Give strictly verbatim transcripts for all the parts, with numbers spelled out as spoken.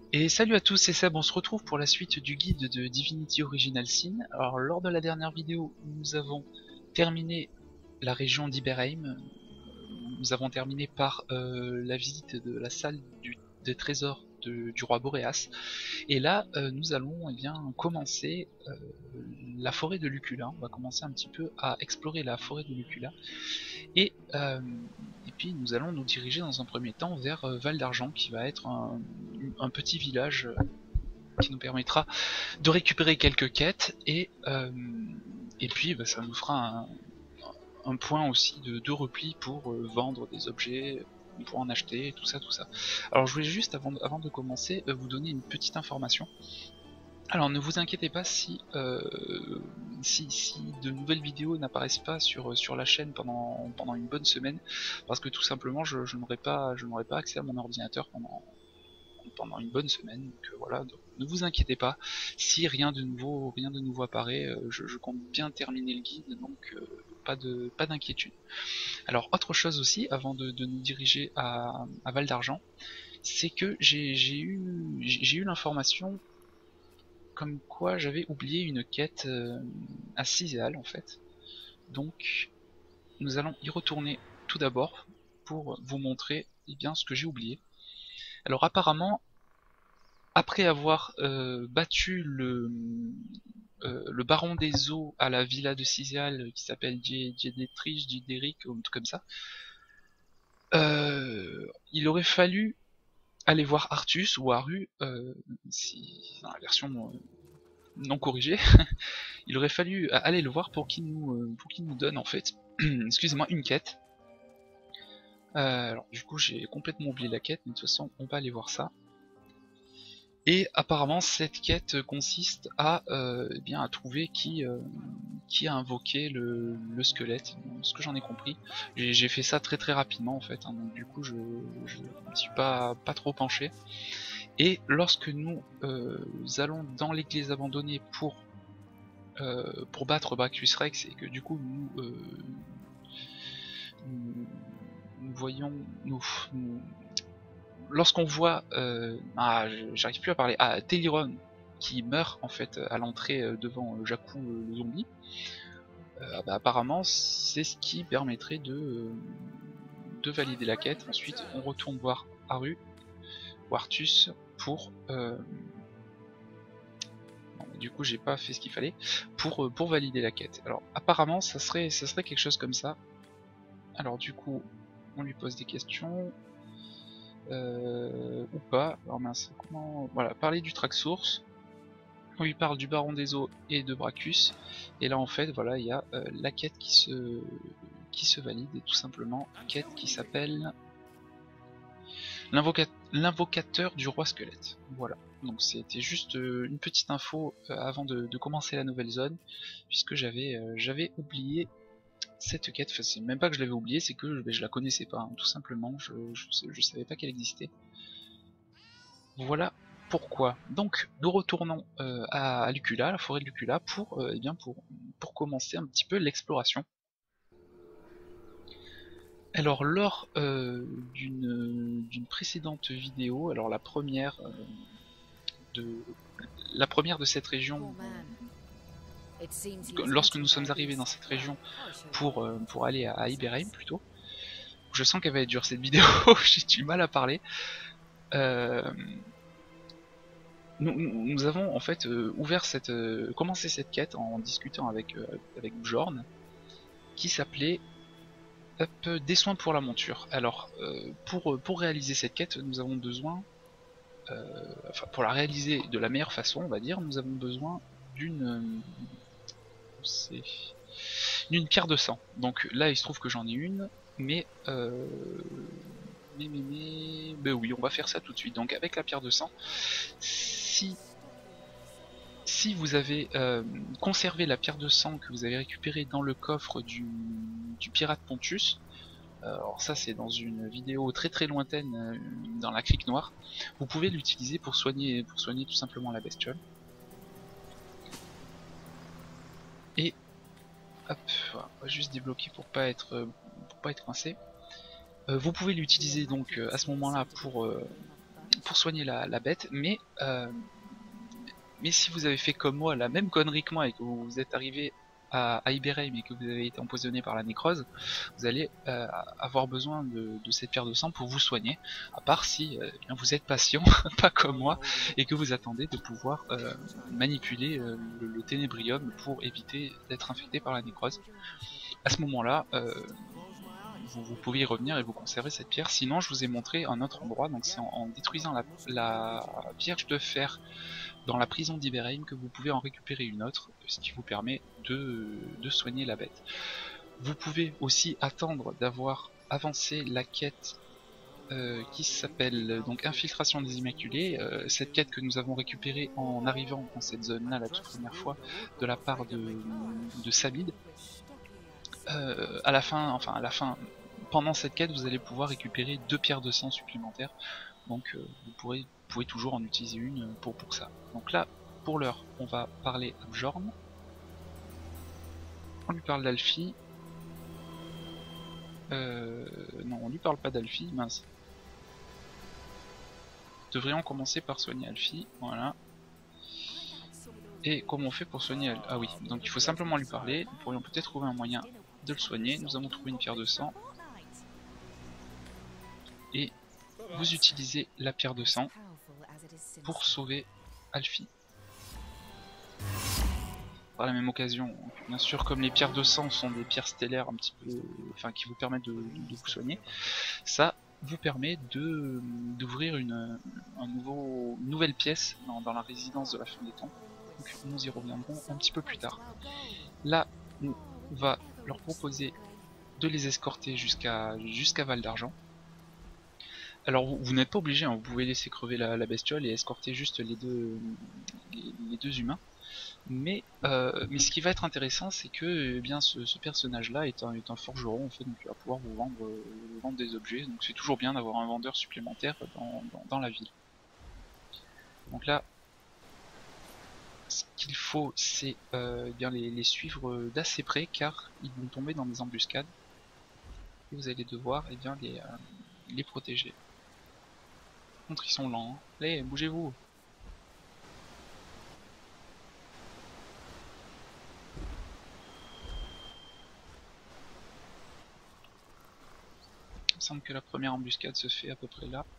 Et salut à tous, c'est Seb, on se retrouve pour la suite du guide de Divinity Original Sin. Alors lors de la dernière vidéo, nous avons terminé la région d'Iberheim. Nous avons terminé par euh, la visite de la salle du, des trésors de, du roi Boréas. Et là, euh, nous allons eh bien, commencer euh, la forêt de Lucula. On va commencer un petit peu à explorer la forêt de Lucula. Et, euh, et puis nous allons nous diriger dans un premier temps vers euh, Val d'Argent, qui va être un, un petit village euh, qui nous permettra de récupérer quelques quêtes et, euh, et puis bah, ça nous fera un, un point aussi de, de repli pour euh, vendre des objets, pour en acheter, tout ça, tout ça. Alors je voulais juste avant, avant de commencer euh, vous donner une petite information. Alors ne vous inquiétez pas si, euh, si, si de nouvelles vidéos n'apparaissent pas sur, sur la chaîne pendant, pendant une bonne semaine, parce que tout simplement je, je n'aurai pas, je n'aurai pas accès à mon ordinateur pendant, pendant une bonne semaine, donc euh, voilà, donc, ne vous inquiétez pas, si rien de nouveau, rien de nouveau apparaît, euh, je, je compte bien terminer le guide, donc euh, pas de, pas d'inquiétude. Alors autre chose aussi, avant de, de nous diriger à, à Val d'Argent, c'est que j'ai eu, j'ai eu l'information comme quoi j'avais oublié une quête euh, à Ciséal en fait. Donc nous allons y retourner tout d'abord pour vous montrer eh bien, ce que j'ai oublié. Alors apparemment, après avoir euh, battu le, euh, le baron des eaux à la villa de Ciséal qui s'appelle Dietrich, Diederic ou un truc comme ça, euh, il aurait fallu aller voir Artus ou Aru, euh, si, dans la version euh, non corrigée, il aurait fallu aller le voir pour qu'il nous, euh, pour qu'il nous donne en fait, excusez-moi, une quête. Euh, alors du coup j'ai complètement oublié la quête, mais de toute façon on va aller voir ça. Et apparemment cette quête consiste à, euh, eh bien, à trouver qui, euh, qui a invoqué le, le squelette, ce que j'en ai compris. J'ai fait ça très très rapidement en fait, hein, donc du coup je ne suis pas, pas trop penché. Et lorsque nous euh, allons dans l'église abandonnée pour, euh, pour battre Brachus Rex, et que du coup nous, euh, nous, nous voyons, nous, nous lorsqu'on voit, euh, ah, j'arrive plus à parler, ah, Téliron qui meurt en fait à l'entrée devant Jakku le zombie, euh, bah, apparemment c'est ce qui permettrait de, de valider la quête. Ensuite on retourne voir Aru, ou Artus, pour... Euh... Bon, du coup j'ai pas fait ce qu'il fallait, pour, pour valider la quête. Alors apparemment ça serait, ça serait quelque chose comme ça. Alors du coup on lui pose des questions... Euh, ou pas, alors mince, comment... Voilà, parler du track source, on lui parle du baron des eaux et de Brachus, et là en fait, voilà, il y a euh, la quête qui se... qui se valide, et tout simplement, quête qui s'appelle l'invocateur du roi squelette. Voilà, donc c'était juste euh, une petite info euh, avant de, de commencer la nouvelle zone, puisque j'avais euh, j'avais oublié cette quête. Enfin, c'est même pas que je l'avais oublié, c'est que ben, je la connaissais pas, hein, tout simplement, je, je, je savais pas qu'elle existait. Voilà pourquoi. Donc nous retournons euh, à, à Lucula, la forêt de Lucula, pour, euh, eh bien pour, pour commencer un petit peu l'exploration. Alors lors euh, d'une d'une précédente vidéo, alors la première euh, de la première de cette région, euh, lorsque nous sommes arrivés dans cette région pour, euh, pour aller à, à Iberheim plutôt, je sens qu'elle va être dure cette vidéo, j'ai du mal à parler. Euh, Nous, nous avons en fait euh, ouvert cette, euh, commencé cette quête en discutant avec, euh, avec Bjorn, qui s'appelait des soins pour la monture. Alors euh, pour, pour réaliser cette quête, nous avons besoin, euh, enfin pour la réaliser de la meilleure façon, on va dire, nous avons besoin d'une euh, d'une pierre de sang. Donc là il se trouve que j'en ai une, mais euh, mais mais mais ben oui, on va faire ça tout de suite. Donc avec la pierre de sang, si Si vous avez euh, conservé la pierre de sang que vous avez récupérée dans le coffre du, du pirate Pontus, euh, alors ça c'est dans une vidéo très très lointaine euh, dans la crique noire, vous pouvez l'utiliser pour soigner, pour soigner tout simplement la bestiole. Et hop, voilà, on va juste débloquer pour pas être, pour pas être coincé. Euh, vous pouvez l'utiliser donc euh, à ce moment-là pour, euh, pour soigner la, la bête, mais euh, mais si vous avez fait comme moi la même connerie que moi et que vous êtes arrivé à, à Iberheim et que vous avez été empoisonné par la nécrose, vous allez euh, avoir besoin de, de cette pierre de sang pour vous soigner, à part si euh, bien vous êtes patient, pas comme moi, et que vous attendez de pouvoir euh, manipuler euh, le, le ténébrium pour éviter d'être infecté par la nécrose. À ce moment-là, euh, vous, vous pouvez y revenir et vous conserver cette pierre. Sinon, je vous ai montré un autre endroit, donc c'est en, en détruisant la, la vierge de fer dans la prison d'Iberheim que vous pouvez en récupérer une autre, ce qui vous permet de, de soigner la bête. Vous pouvez aussi attendre d'avoir avancé la quête euh, qui s'appelle donc Infiltration des Immaculés, euh, cette quête que nous avons récupérée en arrivant dans cette zone là la toute première fois de la part de, de Samid. Euh, à la fin, enfin à la fin, pendant cette quête vous allez pouvoir récupérer deux pierres de sang supplémentaires, donc euh, vous pourrez Vous pouvez toujours en utiliser une pour, pour ça. Donc là, pour l'heure, on va parler à Bjorn. On lui parle d'Alfie. Euh, non, on lui parle pas d'Alfie, mince. Devrions commencer par soigner Alfie, voilà. Et comment on fait pour soigner Alfie? Ah oui, donc il faut simplement lui parler. Nous pourrions peut-être trouver un moyen de le soigner. Nous avons trouvé une pierre de sang. Et vous utilisez la pierre de sang pour sauver Alfie. Par la même occasion, bien sûr, comme les pierres de sang sont des pierres stellaires un petit peu, enfin qui vous permettent de, de, de vous soigner, ça vous permet de d'ouvrir une, un nouveau, une nouvelle pièce dans, dans la résidence de la fin des temps. Donc nous y reviendrons un petit peu plus tard. Là, on va leur proposer de les escorter jusqu'à jusqu'à Val d'Argent. Alors vous, vous n'êtes pas obligé, hein, vous pouvez laisser crever la, la bestiole et escorter juste les deux, les, les deux humains. Mais, euh, mais ce qui va être intéressant, c'est que eh bien, ce, ce personnage-là est un, est un forgeron, en fait, donc il va pouvoir vous vendre, euh, vous vendre des objets. Donc c'est toujours bien d'avoir un vendeur supplémentaire dans, dans, dans la ville. Donc là, ce qu'il faut, c'est euh, eh bien les, les suivre d'assez près, car ils vont tomber dans des embuscades. Et vous allez devoir eh bien, les, euh, les protéger. Par contre, ils sont lents. Hein. Allez, bougez-vous! Il me semble que la première embuscade se fait à peu près là.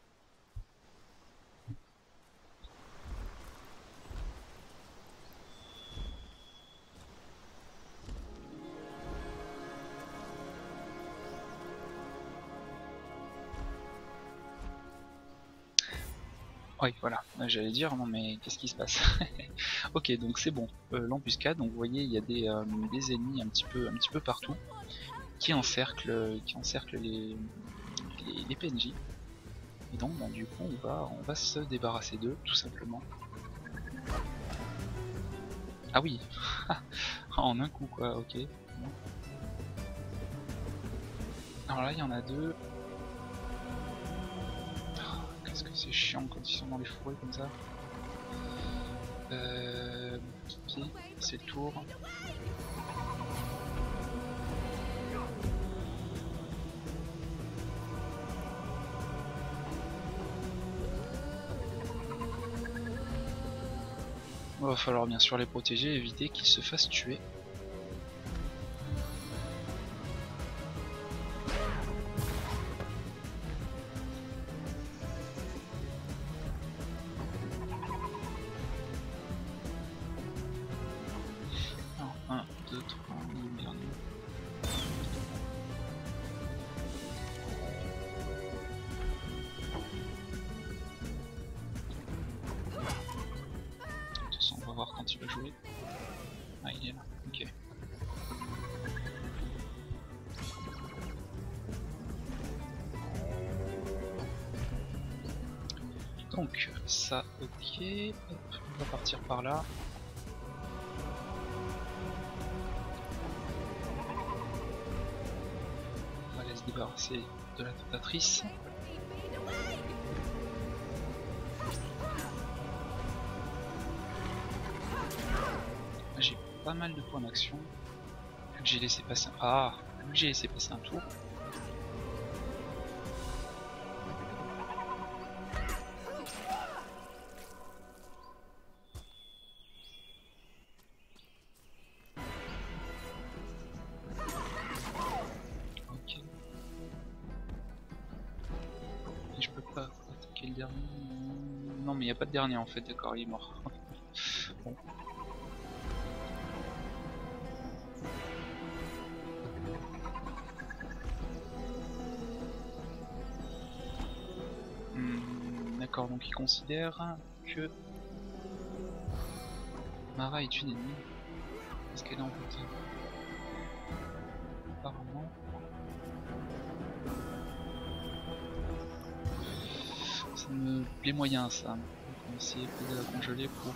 Oui, voilà, j'allais dire, non mais qu'est-ce qui se passe? Ok, donc c'est bon, euh, l'embuscade, donc vous voyez, il y a des, euh, des ennemis un petit peu, un petit peu partout, qui encerclent, qui encerclent les, les, les P N J. Et donc, bon, du coup, on va, on va se débarrasser d'eux, tout simplement. Ah oui, en un coup, quoi, ok. Bon. Alors là, il y en a deux. Qu'est-ce que c'est chiant quand ils sont dans les fourrés comme ça. Euh... Ok, c'est le tour. Il va falloir bien sûr les protéger et éviter qu'ils se fassent tuer. un, deux, trois, le dernier. De toute façon, on va voir quand il va jouer. Ah, il est là, ok. Donc, ça, ok. Hop, on va partir par là. On va aller se débarrasser de la tentatrice. J'ai pas mal de points d'action. Vu que j'ai laissé passer un... Ah, vu que j'ai laissé passer un tour. dernier. Non, mais il n'y a pas de dernier en fait, d'accord, il est mort. Bon. Hmm, d'accord, donc il considère que Mara est une ennemie. Est-ce qu'elle est en route? Apparemment. Ça me plaît moyen ça. Donc on va essayer de la congeler pour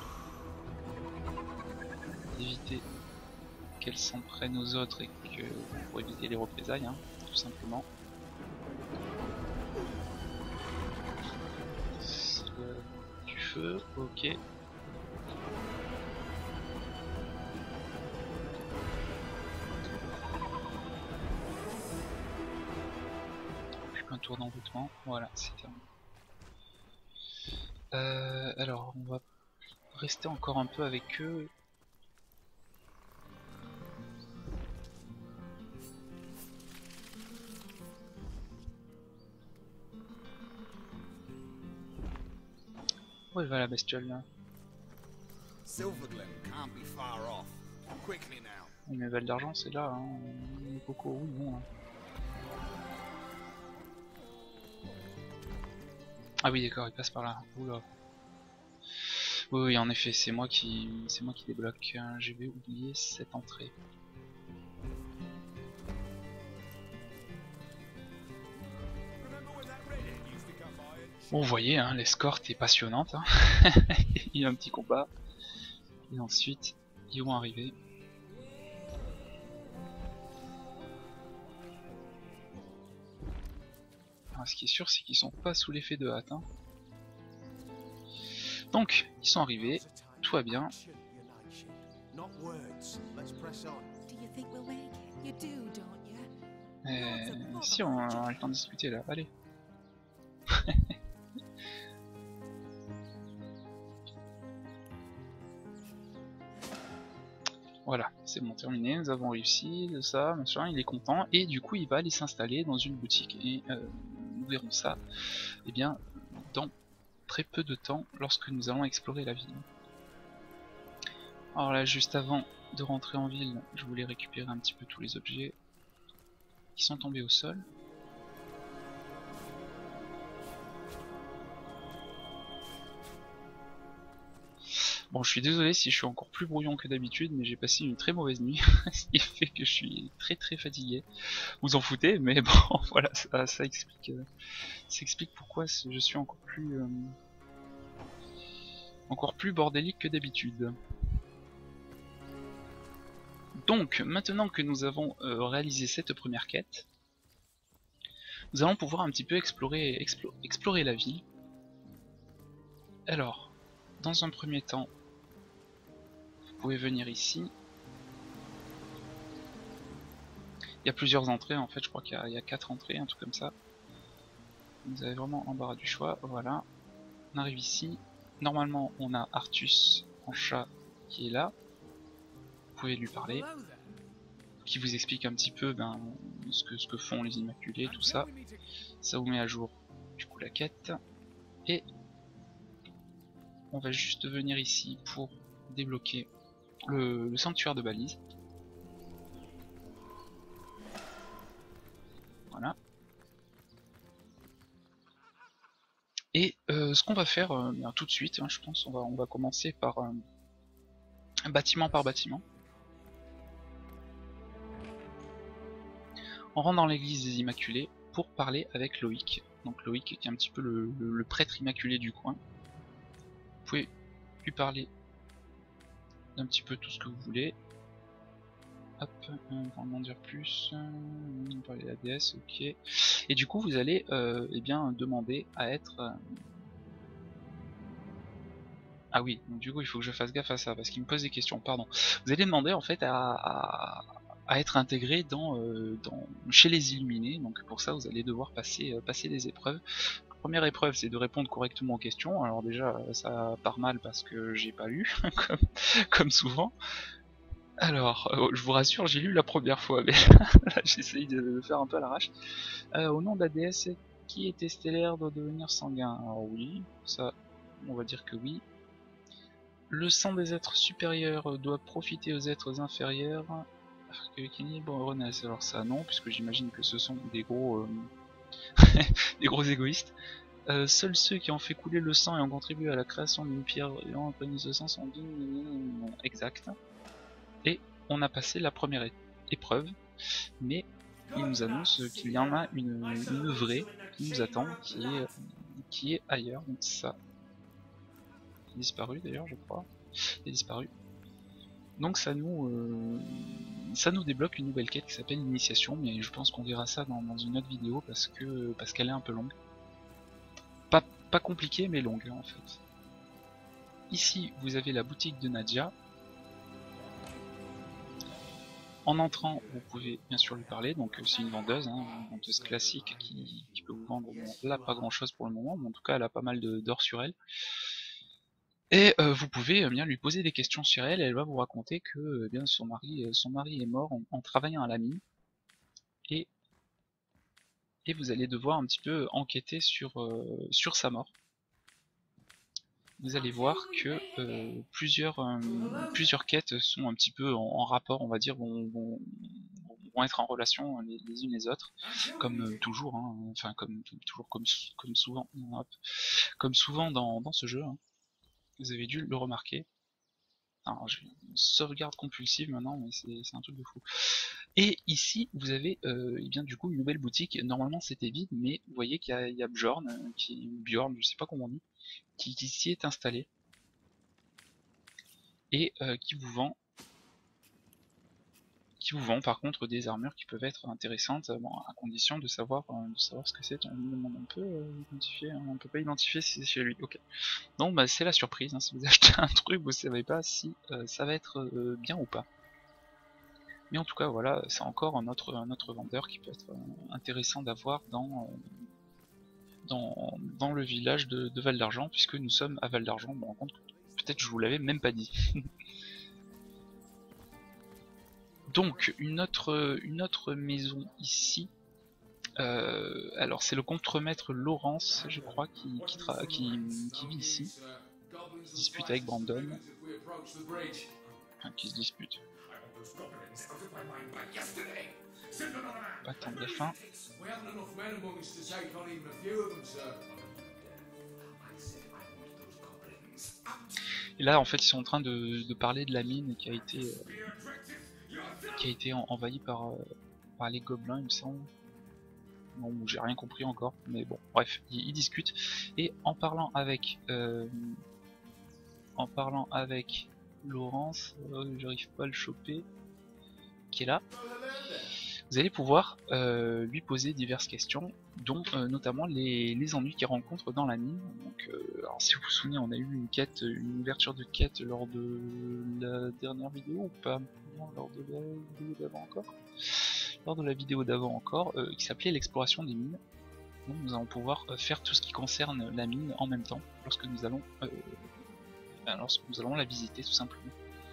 éviter qu'elle s'en prenne aux autres et que pour éviter les représailles, hein, tout simplement. Euh, du feu, ok. Un tour d'envoûtement, voilà, c'est terminé. Euh, alors, on va rester encore un peu avec eux. Où elle va la bestiole là? Oui, mais Val d'Argent c'est là, hein. Les cocos, oui, bon. Hein. Ah oui, d'accord, il passe par là. Oula. Oui, oui, en effet, c'est moi qui, c'est moi qui débloque. Je vais oublier cette entrée. Bon, vous voyez, hein, l'escorte est passionnante. Hein. Il y a un petit combat. Et ensuite, ils vont arriver. Alors, ce qui est sûr, c'est qu'ils sont pas sous l'effet de hâte. Hein. Donc, ils sont arrivés. Tout va bien. Euh, si, on a le temps de discuter là. Allez. Voilà, c'est bon, terminé, nous avons réussi, de ça, machin, il est content, et du coup il va aller s'installer dans une boutique, et euh, nous verrons ça, eh bien, dans très peu de temps, lorsque nous allons explorer la ville. Alors là, juste avant de rentrer en ville, je voulais récupérer un petit peu tous les objets qui sont tombés au sol. Bon, je suis désolé si je suis encore plus brouillon que d'habitude, mais j'ai passé une très mauvaise nuit, ce qui fait que je suis très très fatigué. Vous en foutez, mais bon, voilà, ça, ça explique, euh, ça explique pourquoi je suis encore plus, euh, encore plus bordélique que d'habitude. Donc, maintenant que nous avons euh, réalisé cette première quête, nous allons pouvoir un petit peu explorer, explo explorer la ville. Alors, dans un premier temps, vous pouvez venir ici. Il y a plusieurs entrées en fait, je crois qu'il y, y a quatre entrées, un truc comme ça. Vous avez vraiment embarras du choix, voilà. On arrive ici. Normalement, on a Artus en chat qui est là. Vous pouvez lui parler. Qui vous explique un petit peu ben, ce, que, ce que font les Immaculés, tout ça. Ça vous met à jour du coup la quête. Et on va juste venir ici pour débloquer le, le sanctuaire de Balise. Voilà. Et euh, ce qu'on va faire euh, bien, tout de suite, hein, je pense, on va, on va commencer par euh, bâtiment par bâtiment. On rentre dans l'église des Immaculés pour parler avec Loïc. Donc Loïc qui est un petit peu le, le, le prêtre immaculé du coin. Vous pouvez lui parler d'un petit peu tout ce que vous voulez. Hop, on va en dire plus. On parler de la déesse, ok. Et du coup vous allez euh, eh bien demander à être... Euh... Ah oui, donc du coup il faut que je fasse gaffe à ça parce qu'il me pose des questions, pardon. Vous allez demander en fait à, à, à être intégré dans, euh, dans, chez les Illuminés, donc pour ça vous allez devoir passer, euh, passer des épreuves. La première épreuve c'est de répondre correctement aux questions, alors déjà ça part mal parce que j'ai pas lu, comme, comme souvent. Alors, euh, je vous rassure, j'ai lu la première fois, mais là j'essaye de le faire un peu à l'arrache. Euh, au nom de la déesse qui était stellaire doit devenir sanguin. Alors oui, ça, on va dire que oui. Le sang des êtres supérieurs doit profiter aux êtres inférieurs. Que l'équilibre renaisse. Alors ça non, puisque j'imagine que ce sont des gros, euh... des gros égoïstes. Euh, seuls ceux qui ont fait couler le sang et ont contribué à la création d'une pierre et ont imprégné ce sang sont dignes. Exact. Et on a passé la première é épreuve, mais il nous annonce qu'il y en a une, une vraie qui nous attend, qui est, qui est ailleurs. Donc ça, il a disparu d'ailleurs, je crois. Il a disparu. Donc ça nous, euh, ça nous débloque une nouvelle quête qui s'appelle l'initiation, mais je pense qu'on verra ça dans, dans une autre vidéo parce que parce qu'elle est un peu longue. Pas, pas compliquée, mais longue en fait. Ici, vous avez la boutique de Nadia. En entrant, vous pouvez bien sûr lui parler, donc c'est une vendeuse, hein, une vendeuse classique qui, qui peut vous vendre, bon, là pas grand chose pour le moment, mais en tout cas elle a pas mal d'or sur elle. Et euh, vous pouvez euh, bien lui poser des questions sur elle, et elle va vous raconter que euh, bien son mari, euh, son mari est mort en, en travaillant à la mine, et, et vous allez devoir un petit peu enquêter sur, euh, sur sa mort. Vous allez voir que euh, plusieurs, euh, plusieurs quêtes sont un petit peu en, en rapport, on va dire, vont, vont, vont être en relation les, les unes les autres, comme euh, toujours, hein, enfin comme toujours comme, comme souvent, hop, comme souvent dans, dans ce jeu. Hein. Vous avez dû le remarquer. Alors, j'ai une sauvegarde compulsive maintenant, mais c'est un truc de fou. Et ici, vous avez euh, eh bien, du coup une nouvelle boutique. Normalement, c'était vide, mais vous voyez qu'il y, y a Bjorn, euh, qui, Bjorn, je sais pas comment on dit, qui, qui s'y est installé et euh, qui vous vend, qui vous vend par contre des armures qui peuvent être intéressantes, bon, à condition de savoir, euh, de savoir ce que c'est. On peut euh, identifier, on peut pas identifier si c'est chez lui. Ok. Donc bah, c'est la surprise. Hein, si vous achetez un truc, vous savez pas si euh, ça va être euh, bien ou pas. Mais en tout cas, voilà, c'est encore un autre, un autre vendeur qui peut être euh, intéressant d'avoir dans, euh, dans, dans le village de, de Val d'Argent, puisque nous sommes à Val d'Argent. Je me rends compte que peut-être je vous l'avais même pas dit. Donc, une autre, une autre maison ici. Euh, alors, c'est le contremaître Laurence, je crois, qui, qui, qui, qui vit ici. Qui se dispute avec Brandon. Enfin, qui se dispute. Pas tant de la fin. Et là, en fait, ils sont en train de, de parler de la mine qui a été, euh, qui a été envahie par, euh, par les gobelins, il me semble. Bon, j'ai rien compris encore, mais bon, bref, ils, ils discutent. Et en parlant avec, euh, en parlant avec Laurence, euh, j'arrive pas à le choper, qui est là. Vous allez pouvoir euh, lui poser diverses questions, dont euh, notamment les, les ennuis qu'il rencontre dans la mine. Donc, euh, alors si vous vous souvenez, on a eu une quête, une ouverture de quête lors de la dernière vidéo ou pas? Non, lors de la vidéo d'avant encore. Lors de la vidéo d'avant encore, euh, qui s'appelait l'exploration des mines. Donc nous allons pouvoir euh, faire tout ce qui concerne la mine en même temps, lorsque nous allons, euh, ben, lorsque nous allons la visiter tout simplement.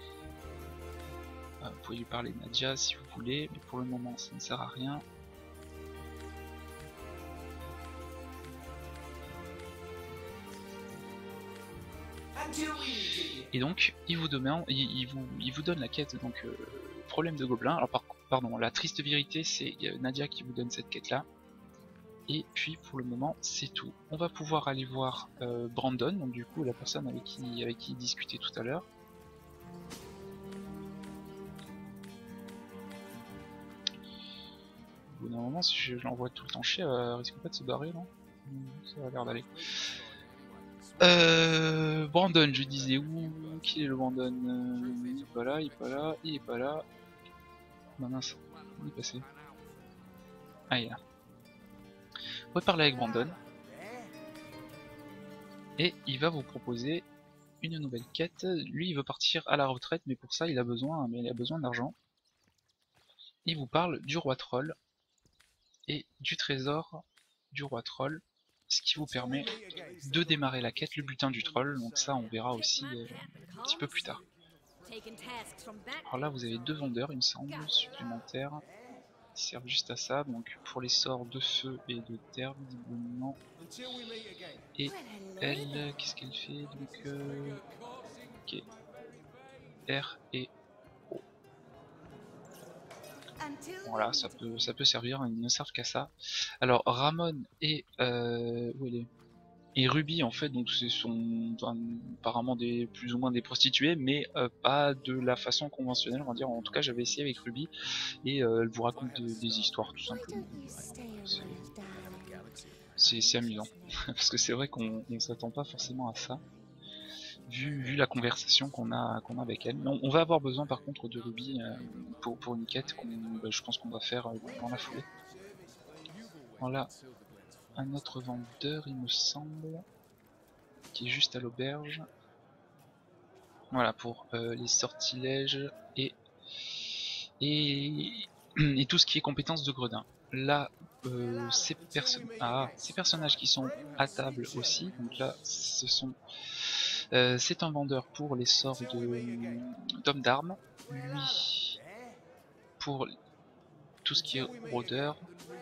Vous pouvez lui parler de Nadia si vous voulez, mais pour le moment ça ne sert à rien. Et donc il vous donne, il, il vous, il vous donne la quête, donc euh, problème de gobelin. Alors par, pardon, la triste vérité, c'est Nadia qui vous donne cette quête là. Et puis pour le moment c'est tout. On va pouvoir aller voir euh, Brandon, donc du coup la personne avec qui, avec qui il discutait tout à l'heure. Normalement, si je l'envoie tout le temps chier, elle risque pas de se barrer, non? Ça a l'air d'aller. Euh, Brandon, je disais où? Qui est le Brandon? euh, Il est pas là, il est pas là, il est pas là. Bah mince, il est passé. Ah, il est là. On va parler avec Brandon. Et il va vous proposer une nouvelle quête. Lui, il veut partir à la retraite, mais pour ça, il a besoin, mais il a besoin d'argent. Il vous parle du roi troll et du trésor du roi troll, ce qui vous permet de démarrer la quête, le butin du troll. Donc ça, on verra aussi euh, un petit peu plus tard. Alors là, vous avez deux vendeurs, il me semble, supplémentaires. servent juste à ça. Donc pour les sorts de feu et de terre, visiblement. Et elle, qu'est-ce qu'elle fait? Donc euh, ok, R et O. Voilà, ça peut, ça peut servir, ils ne servent qu'à ça. Alors Ramon et euh, où elle est et Ruby en fait, donc ce sont enfin, apparemment des plus ou moins des prostituées, mais euh, pas de la façon conventionnelle, on va dire. En tout cas, j'avais essayé avec Ruby et euh, elle vous raconte de, des histoires tout simplement. C'est amusant parce que c'est vrai qu'on ne s'attend pas forcément à ça. Vu, vu la conversation qu'on a, qu'on a avec elle. On, on va avoir besoin par contre de Ruby euh, pour, pour une quête qu'on, bah, je pense qu'on va faire euh, dans la foulée. Voilà un autre vendeur, il me semble, qui est juste à l'auberge. Voilà pour euh, les sortilèges et, et, et tout ce qui est compétences de gredin. Là, euh, ces, perso ah, ces personnages qui sont à table aussi, donc là ce sont euh, c'est un vendeur pour les sorts d'homme d'armes, lui pour tout ce qui est rôdeur,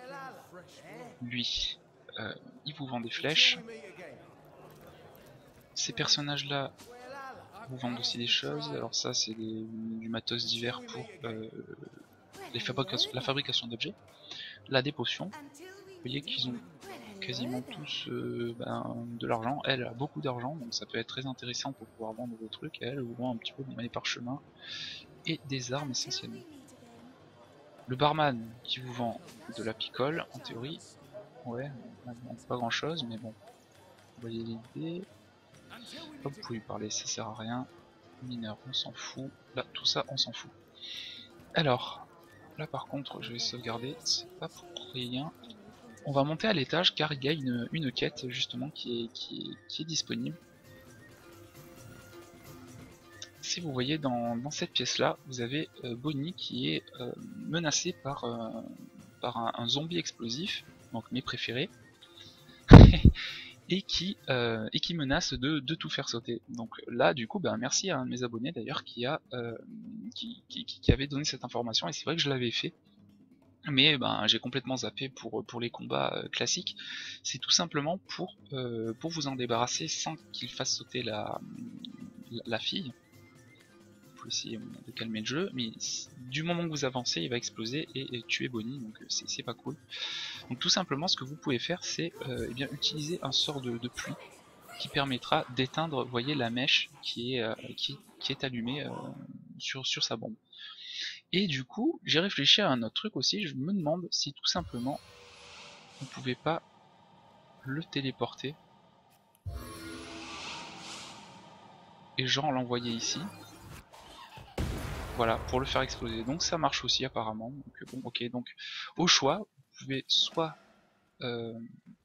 lui euh, il vous vend des flèches. Ces personnages là vous vendent aussi des choses, alors ça c'est du matos divers pour euh, les fabrications, la fabrication d'objets. Là des potions, vous voyez qu'ils ont quasiment tous euh, ben, de l'argent. Elle a beaucoup d'argent, donc ça peut être très intéressant pour pouvoir vendre vos trucs. Elle vous vend un petit peu des parchemins et des armes essentiellement. Le barman qui vous vend de la picole, en théorie, ouais, pas grand chose, mais bon, vous voyez l'idée. Vous pouvez lui parler, ça sert à rien. Mineur, on s'en fout. Là, tout ça, on s'en fout. Alors, là par contre, je vais sauvegarder, c'est pas pour rien. On va monter à l'étage car il y a une, une quête justement qui est, qui, est, qui est disponible. Si vous voyez dans, dans cette pièce là, vous avez euh, Bonnie qui est euh, menacée par, euh, par un, un zombie explosif, donc mes préférés, et, qui, euh, et qui menace de, de tout faire sauter. Donc là du coup, ben, merci à un de mes abonnés d'ailleurs qui, a, euh, qui, qui, qui avait donné cette information, et c'est vrai que je l'avais fait. Mais ben, j'ai complètement zappé pour, pour les combats euh, classiques. C'est tout simplement pour, euh, pour vous en débarrasser sans qu'il fasse sauter la, la, la fille. Faut essayer de calmer le jeu, mais du moment que vous avancez, il va exploser et, et tuer Bonnie, donc c'est pas cool. Donc tout simplement, ce que vous pouvez faire, c'est euh, eh bien utiliser un sort de, de pluie qui permettra d'éteindre, voyez, la mèche qui est, euh, qui, qui est allumée euh, sur, sur sa bombe. Et du coup, j'ai réfléchi à un autre truc aussi, je me demande si tout simplement on pouvait pas le téléporter et genre l'envoyer ici, voilà, pour le faire exploser. Donc ça marche aussi apparemment. Donc bon, ok, donc au choix, vous pouvez soit euh...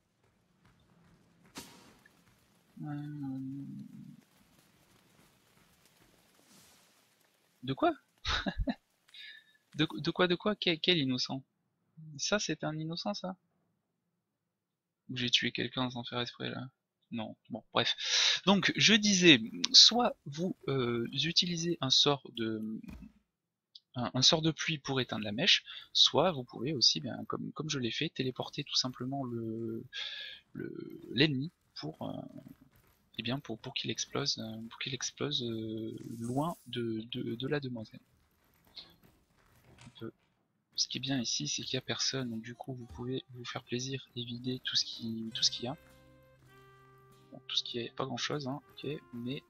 de quoi de, de quoi de quoi quel, quel innocent? Ça c'est un innocent ça? Ou j'ai tué quelqu'un sans faire exprès là? Non, bon, bref. Donc, je disais, soit vous euh, utilisez un sort de un, un sort de pluie pour éteindre la mèche, soit vous pouvez aussi, bien, comme, comme je l'ai fait, téléporter tout simplement le l'ennemi le, pour, euh, eh bien, pour, pour qu'il explose, euh, pour qu'il explose euh, loin de, de, de la demoiselle. Peut, ce qui est bien ici, c'est qu'il n'y a personne, donc du coup vous pouvez vous faire plaisir et vider tout ce qui, tout ce qu'il y a. Bon, tout ce qui est pas grand chose, hein, ok, mais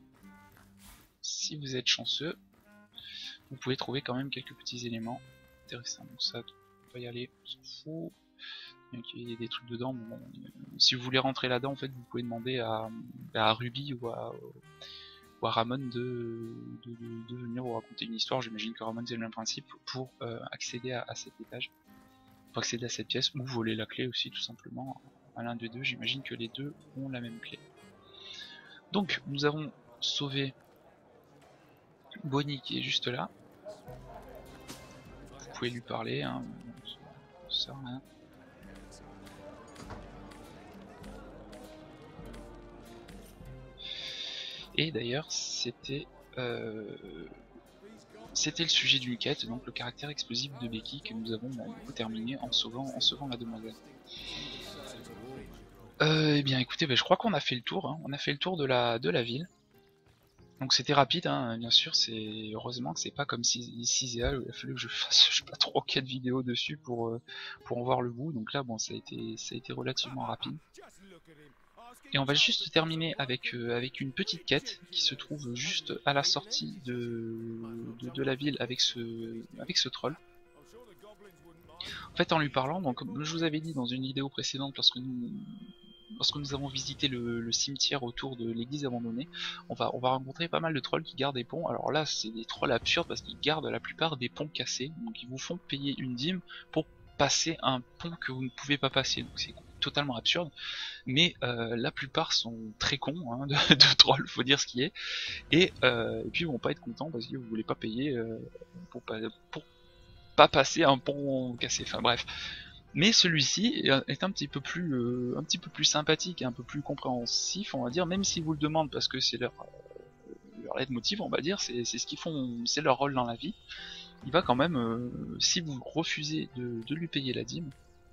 si vous êtes chanceux, vous pouvez trouver quand même quelques petits éléments intéressants. Donc ça, on va y aller, on s'en fout. Il y a des trucs dedans, bon, euh, si vous voulez rentrer là-dedans, en fait, vous pouvez demander à, à Ruby ou à, ou à Ramon de, de, de, de venir vous raconter une histoire. J'imagine que Ramon c'est le même principe pour euh, accéder à, à cet étage, pour accéder à cette pièce, ou voler la clé aussi tout simplement à l'un des deux. J'imagine que les deux ont la même clé. Donc nous avons sauvé Bonnie qui est juste là. Vous pouvez lui parler, hein, ça sert à rien. Et d'ailleurs c'était euh, c'était le sujet d'une quête, donc le caractère explosif de Becky que nous avons bah, du coup, terminé en sauvant, en sauvant la demoiselle. Euh, eh bien écoutez, bah, je crois qu'on a fait le tour, hein. On a fait le tour de la, de la ville. Donc c'était rapide, hein, bien sûr, c'est heureusement que c'est pas comme Cizéa où il a fallu que je fasse je sais pas trois quatre vidéos dessus pour, euh, pour en voir le bout, donc là bon ça a été ça a été relativement rapide. Et on va juste terminer avec, euh, avec une petite quête qui se trouve juste à la sortie de, de, de la ville avec ce, avec ce troll. En fait en lui parlant, donc comme je vous avais dit dans une vidéo précédente lorsque nous lorsque nous avons visité le, le cimetière autour de l'église abandonnée, on va, on va rencontrer pas mal de trolls qui gardent des ponts. Alors là, c'est des trolls absurdes parce qu'ils gardent la plupart des ponts cassés. Donc ils vous font payer une dîme pour passer un pont que vous ne pouvez pas passer. Donc c'est totalement absurde. Mais euh, la plupart sont très cons hein, de, de trolls, faut dire ce qui est. Et, euh, et puis ils vont pas être contents parce que vous voulez pas payer euh, pour, pas, pour pas passer un pont cassé. Enfin bref. Mais celui-ci est un petit peu plus, euh, un petit peu plus sympathique et un peu plus compréhensif, on va dire, même s'ils vous le demandent parce que c'est leur, euh, leur leitmotiv, on va dire, c'est ce qu'ils font, c'est leur rôle dans la vie. Il va quand même, euh, si vous refusez de, de lui payer la dîme,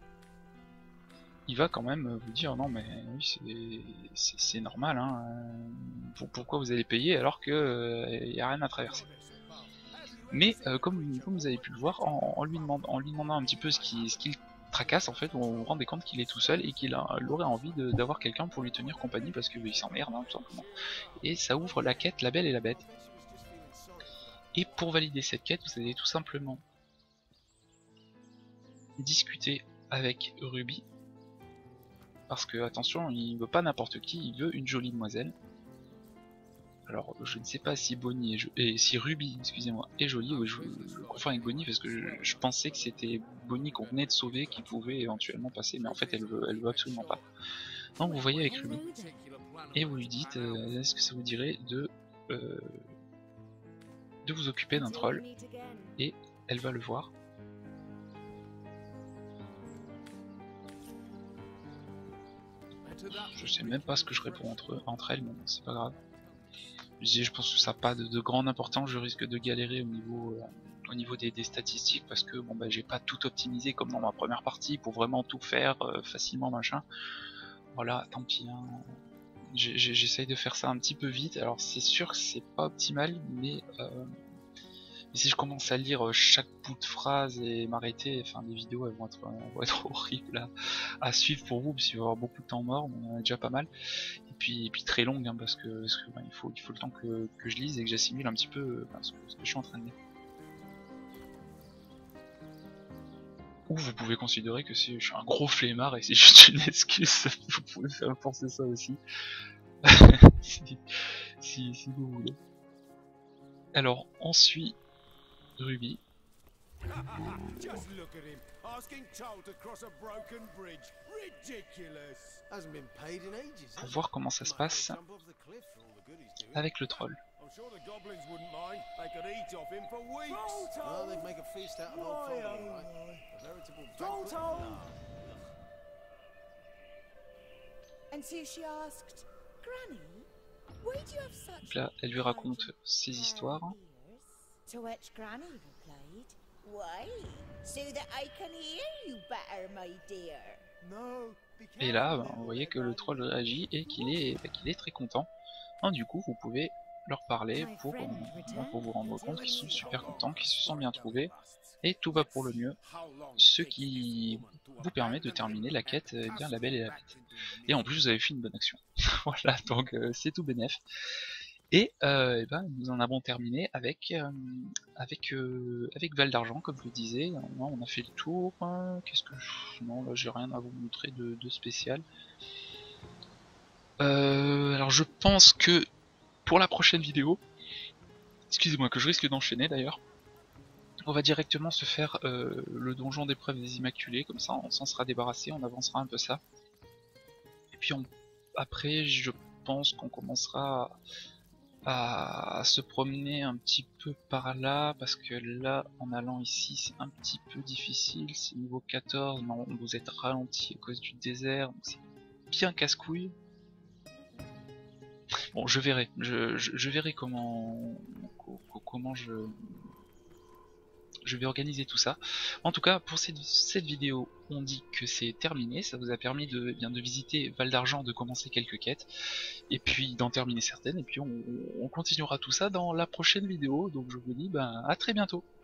il va quand même vous dire non mais oui c'est normal, hein, pour, pourquoi vous allez payer alors que euh, y a rien à traverser. Mais euh, comme, comme vous avez pu le voir, en, en, lui, demandant, en lui demandant un petit peu ce qu'il ce qu'il tracasse, en fait, on vous rendait compte qu'il est tout seul et qu'il aurait envie d'avoir quelqu'un pour lui tenir compagnie parce qu'il s'emmerde, hein, tout simplement. Et ça ouvre la quête La Belle et la Bête. Et pour valider cette quête, vous allez tout simplement discuter avec Ruby. Parce que, attention, il veut pas n'importe qui, il veut une jolie demoiselle. Alors, je ne sais pas si Bonnie est et si Ruby, excusez-moi, est jolie, ou je, je confonds avec Bonnie parce que je, je pensais que c'était Bonnie qu'on venait de sauver qui pouvait éventuellement passer, mais en fait elle veut, elle veut absolument pas. Donc vous voyez avec Ruby, et vous lui dites, euh, est-ce que ça vous dirait de, euh, de vous occuper d'un troll, et elle va le voir. Je sais même pas ce que je réponds entre, entre elles, mais c'est pas grave. Je pense que ça n'a pas de, de grande importance, je risque de galérer au niveau, euh, au niveau des, des statistiques parce que bon bah j'ai pas tout optimisé comme dans ma première partie pour vraiment tout faire euh, facilement machin. Voilà, tant pis, hein. J'essaye de faire ça un petit peu vite, alors c'est sûr que c'est pas optimal, mais, euh, mais si je commence à lire chaque bout de phrase et m'arrêter, enfin les vidéos elles vont être, elles vont être horribles à, à suivre pour vous parce qu'il va y avoir beaucoup de temps mort, on en a déjà pas mal. Et puis, et puis très longue hein, parce que, parce que bah, il, faut, il faut le temps que, que je lise et que j'assimile un petit peu bah, ce, que, ce que je suis en train de lire. Ou vous pouvez considérer que si je suis un gros flemmard et c'est juste une excuse, vous pouvez faire penser ça aussi. si, si, si vous voulez. Alors on suit Ruby. Pour voir comment ça se passe avec le troll. Donc là, elle lui raconte ses histoires. Et là, bah, vous voyez que le troll réagit et qu'il est, bah, qu'il est très content. Et du coup, vous pouvez leur parler pour, euh, pour vous rendre compte qu'ils sont super contents, qu'ils se sont bien trouvés, et tout va pour le mieux, ce qui vous permet de terminer la quête eh bien La Belle et la Bête. Et en plus, vous avez fait une bonne action. Voilà, donc euh, c'est tout bénef. Et, euh, et ben, nous en avons terminé avec euh, avec euh, avec Val d'Argent, comme je le disais. On a fait le tour. Hein. Qu'est-ce que je... non, là j'ai rien à vous montrer de, de spécial. Euh, alors je pense que pour la prochaine vidéo, excusez-moi que je risque d'enchaîner d'ailleurs, on va directement se faire euh, le donjon d'épreuve des Immaculés, comme ça on s'en sera débarrassé, on avancera un peu ça. Et puis on... après je pense qu'on commencera à... à se promener un petit peu par là, parce que là en allant ici c'est un petit peu difficile, c'est niveau quatorze, mais on vous êtes ralenti à cause du désert, donc c'est bien casse-couille. Bon, je verrai, je, je, je verrai comment comment je je vais organiser tout ça. En tout cas, pour cette, cette vidéo, on dit que c'est terminé. Ça vous a permis de, eh bien, de visiter Val d'Argent, de commencer quelques quêtes, et puis d'en terminer certaines, et puis on, on continuera tout ça dans la prochaine vidéo. Donc je vous dis ben, à très bientôt.